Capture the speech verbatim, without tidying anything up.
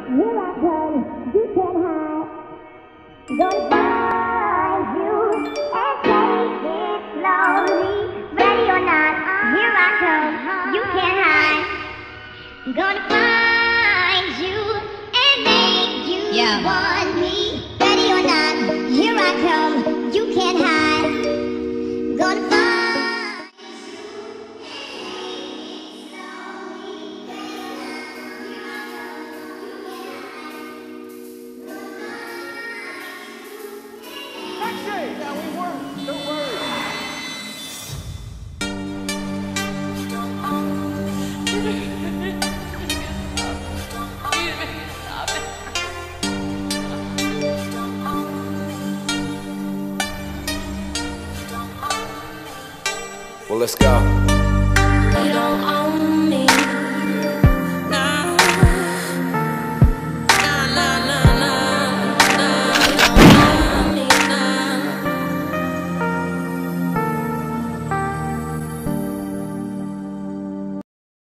here I come, you can't hide. Gonna find you and take it slowly. Ready or not, here I come, you can't hide. Gonna find you and make you yeah. want me. Ready or not, here I come, you can't hide. Gonna find Yeah, we work. Don't worry. Well, let's go.